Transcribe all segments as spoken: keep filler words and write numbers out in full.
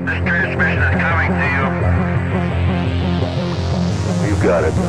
This transmission is coming to you. You got it.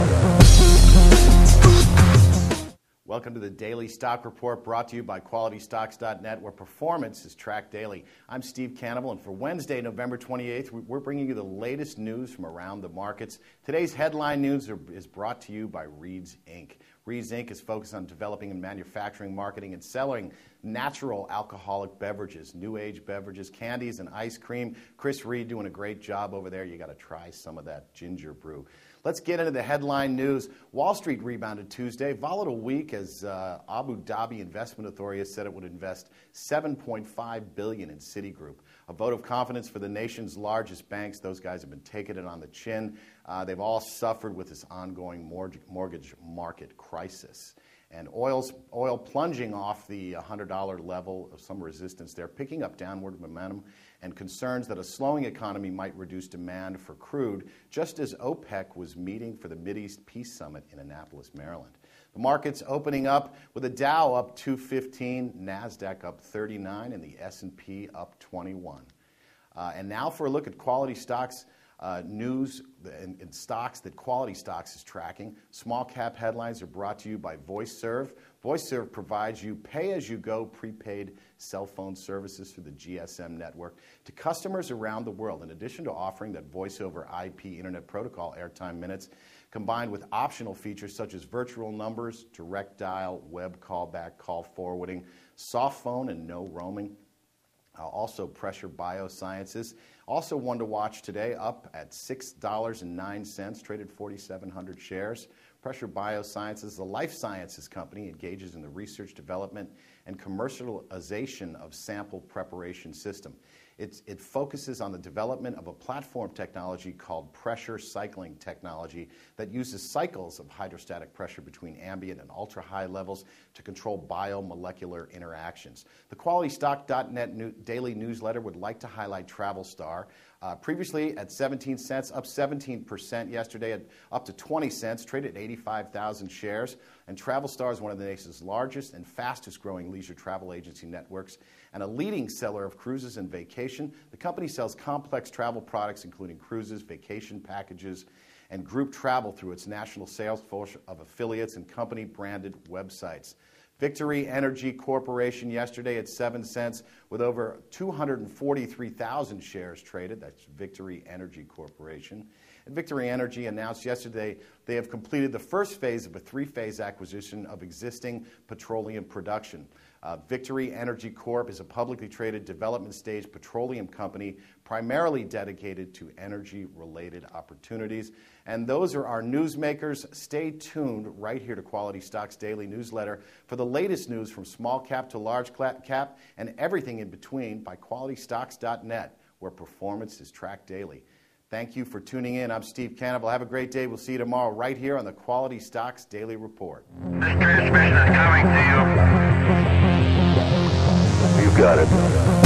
Welcome to the Daily Stock Report, brought to you by Quality Stocks dot net, where performance is tracked daily. I'm Steve Cannibal, and for Wednesday, November twenty-eighth, we're bringing you the latest news from around the markets. Today's headline news are, is brought to you by Reed's Incorporated. Reed's Incorporated is focused on developing and manufacturing, marketing, and selling natural alcoholic beverages, new age beverages, candies, and ice cream. Chris Reed doing a great job over there. You got to try some of that ginger brew. Let's get into the headline news. Wall Street rebounded Tuesday. Volatile week as uh, Abu Dhabi Investment Authority has said it would invest seven point five billion dollars in Citigroup. A vote of confidence for the nation's largest banks. Those guys have been taking it on the chin. Uh, they've all suffered with this ongoing mortgage, mortgage market crisis. And oil's, oil plunging off the one hundred dollar level of some resistance there, picking up downward momentum, and concerns that a slowing economy might reduce demand for crude, just as OPEC was meeting for the Mideast Peace Summit in Annapolis, Maryland. The market's opening up with the Dow up two fifteen, NASDAQ up thirty-nine, and the S and P up twenty-one. Uh, and now for a look at quality stocks. Uh, news and, and stocks that Quality Stocks is tracking. Small cap headlines are brought to you by VoiceServe. VoiceServe provides you pay-as-you-go prepaid cell phone services through the G S M network to customers around the world. In addition to offering that voice over I P Internet Protocol airtime minutes, combined with optional features such as virtual numbers, direct dial, web callback, call forwarding, soft phone, and no roaming. Uh, also, Pressure Biosciences. Also one to watch today, up at six dollars and nine cents, traded forty-seven hundred shares. Pressure Biosciences, a life sciences company, engages in the research, development, and commercialization of sample preparation system. It's, it focuses on the development of a platform technology called pressure cycling technology that uses cycles of hydrostatic pressure between ambient and ultra-high levels to control biomolecular interactions. The Quality Stock dot net new, daily newsletter would like to highlight TravelStar. Uh, previously at seventeen cents, up seventeen percent yesterday, at up to twenty cents, traded at eighty-five thousand shares. And TravelStar is one of the nation's largest and fastest growing leisure travel agency networks and a leading seller of cruises and vacation. The company sells complex travel products, including cruises, vacation packages, and group travel through its national sales force of affiliates and company-branded websites. Victory Energy Corporation yesterday at seven cents with over two hundred forty-three thousand shares traded. That's Victory Energy Corporation. And Victory Energy announced yesterday they have completed the first phase of a three-phase acquisition of existing petroleum production. Uh, Victory Energy Corp is a publicly traded development stage petroleum company primarily dedicated to energy-related opportunities. And those are our newsmakers. Stay tuned right here to Quality Stocks Daily Newsletter for the latest news from small cap to large cap and everything in between by Quality Stocks dot net, where performance is tracked daily. Thank you for tuning in. I'm Steve Cannibal. Have a great day. We'll see you tomorrow right here on the Quality Stocks Daily Report. This transmission is coming to you. You got it.